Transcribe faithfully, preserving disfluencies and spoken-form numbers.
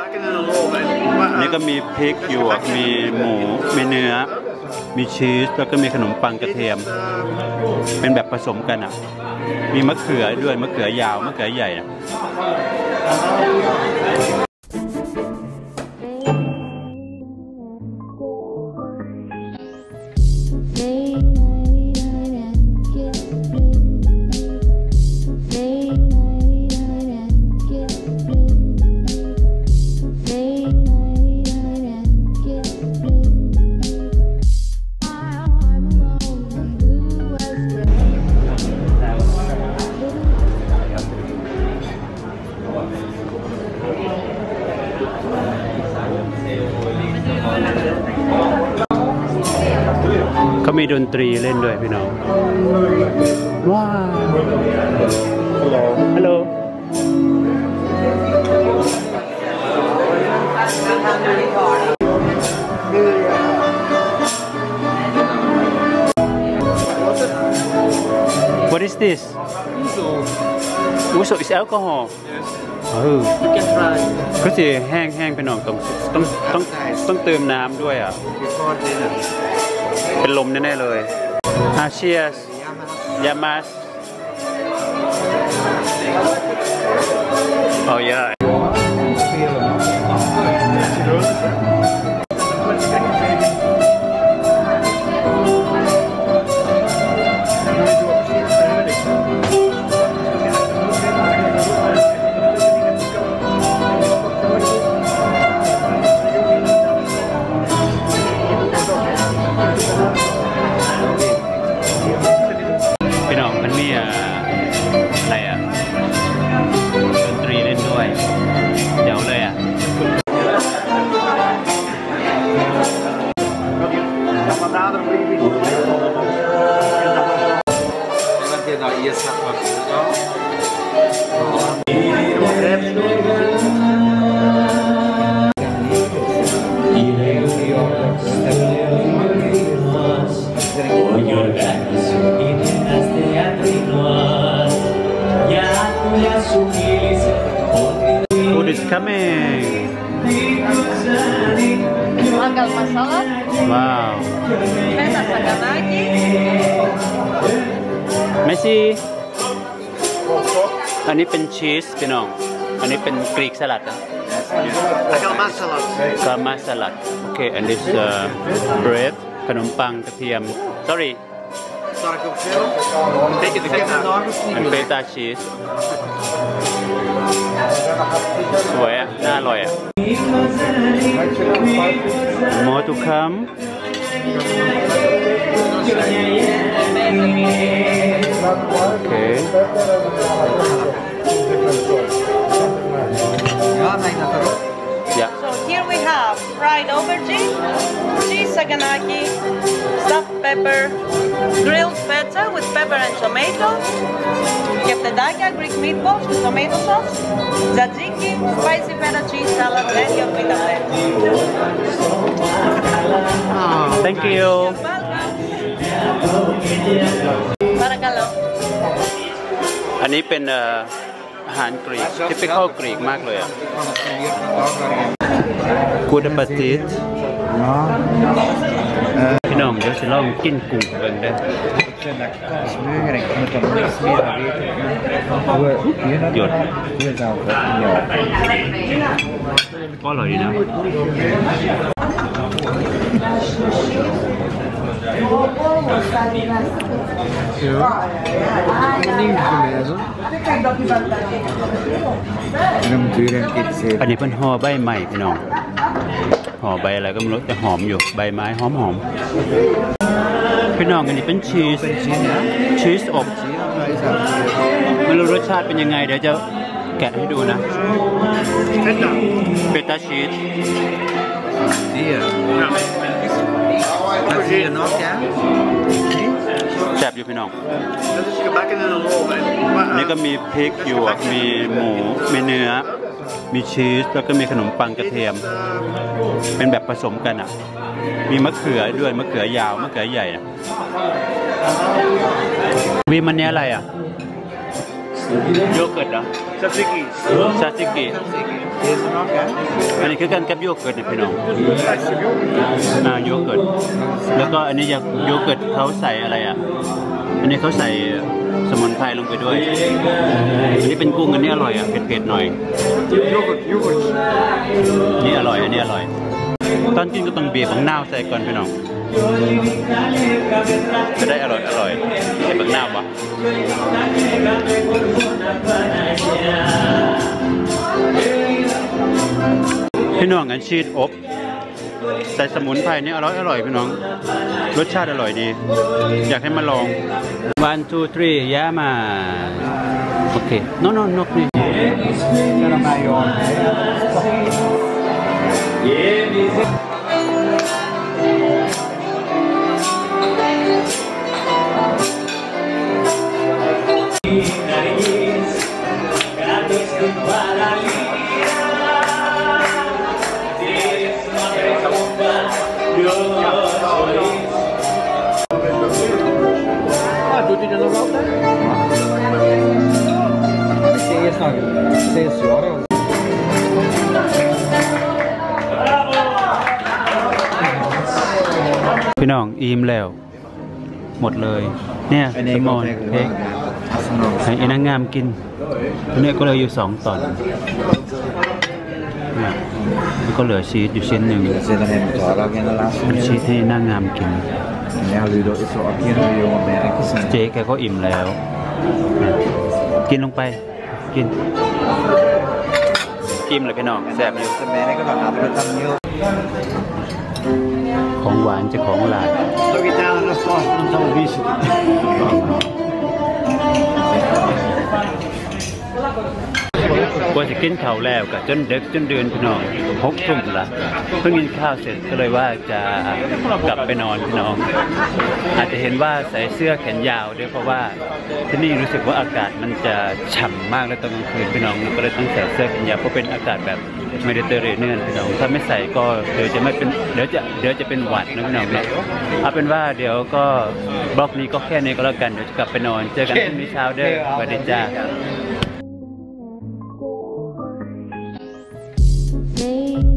นี่ก็มีพริกหยวกมีหมูมีเนื้อมีชีสแล้วก็มีขนมปังกระเทียมเป็นแบบผสมกันอ่ะมีมะเขือด้วยมะเขือยาวมะเขือใหญ่อ่ะเขามีดนตรีเล่นด้วยพี่น้องว้าวฮัลโหล What is this? Uso is alcohol. Oh. You can try. ก็สิแห้งๆพี่น้องต้องต้องต้องต้องเติมน้ำด้วยอ่ะเป็นลมแน่ๆเลยอาเชียสยามาสโอ้ยFood is coming. Manggal masala. Wow. Feta saganaki. Messi. อันนี้เป็นชีสพี่น้องอันนี้เป็นกรีกสลัดนะ Kalma salad. Kalma salad. Okay, and this uh, bread ขนมปังกระเทียม Sorry. And feta cheese. สวยอ่ะน่าอร่อยอ่ะ More to come. Okay. Yeah. So here we have fried aubergine, cheese saganaki, stuffed pepper, grilled feta with pepper and tomato, keftedakia, Greek meatballs with tomato sauce, tzatziki, spicy feta cheese salad, and your pita bread. Thank you. Barakallah. อันนี้เป็นอาหารกรีก typical กรีกมากเลยอ่ะ Good appetit พี่น้องเดี๋ยวจะลองกินกุ้งกันได้หยดก็อร่อยดีนะอันนี้เป็นห่อใบใหม่พี่น้องห่อใบอะไรก็ไม่รู้แต่หอมอยู่ใบไม้หอมหอมพี่น้องอันนี้เป็นชีสชีสอบไม่รู้รสชาติเป็นยังไงเดี๋ยวจะแกะให้ดูนะเฟต้าชีสแซ่บอยู่พี่น้องนี่ก็มีพริกหยวกมีหมูมีเนื้อมีชีสแล้วก็มีขนมปังกระเทียมเป็นแบบผสมกันอ่ะมีมะเขือด้วยมะเขือยาวมะเขือใหญ่อ่ะวีมันเนี้ยอะไรอ่ะโยเกิร์ตเหรอ Tzatziki. ซาซิกิ Deze nog, hè? อันนี้คือการกับโยเกิร์ตเนี่ยพี่น้องอ่าโยเกิร์ตแล้วก็อันนี้อยากโยเกิร์ตเขาใส่อะไรอ่ะอันนี้เขาใส่สมุนไพรลงไปด้วยอันนี้เป็นกุ้งอันนี้อร่อยอ่ะเผ็ดๆหน่อย Yoghurt, yoghurt. นี่อร่อยอันนี้อร่อยตอนกินก็ต้องบีบบังนาวใส่ก่อนพี่น้องจะได้อร่อยอร่อยใส่บังนาวปะพี่น้องอันชีสอบใส่สมุนไพรนี่อร่อยอร่อยพี่น้องรสชาติอร่อยดี อยากให้มาลอง one two three ย่ามาโอเคโน่นนกนี่ Naar mij, joh. พี่น้องอิ่มแล้วหมดเลยเนี่ยสมอนเค้กให้ไอ้นางงามกินอันนี้ก็เลยอยู่สองตอนเนี่ยแล้วก็เหลือชีสอยู่ชิ้นหนึ่ง Er zit er helemaal klaar in de laatste ชีสให้นางงามกิน Ja, Ludo is zo ook hier een jonge merk. เจ๊แกก็อิ่มแล้ว กินลงไปกินอิ่มเลยพี่น้องแซ่บอยู่ De merken van Appeltang Nieuw. ของหวานจะของหลาน Toch Italië restaurant van televisie. กว่าจะกินข้าวแล้วก็จนเด็กจนเดือนพี่น้องหกทุ่มละเพิ่งกินข้าวเสร็จก็เลยว่าจะกลับไปนอนพี่น้องอาจจะเห็นว่าใส่เสื้อแขนยาวด้วยเพราะว่าที่นี่รู้สึกว่าอากาศมันจะฉ่ำมากเลยตอนกลางคืนพี่น้องก็เลยต้องใส่เสื้อแขนยาวเพราะเป็นอากาศแบบเมดิเตอร์เรเนียนพี่น้องถ้าไม่ใส่ก็เดี๋ยวจะไม่เป็นเดี๋ยวจะเดี๋ยวจะเป็นหวัดนะพี่น้องเนาะเอาเป็นว่าเดี๋ยวก็บล็อกนี้ก็แค่นี้ก็แล้วกันเดี๋ยวจะกลับไปนอนเจอกันพรุ่งนี้เช้าเด้อสวัสดีจ้า Hey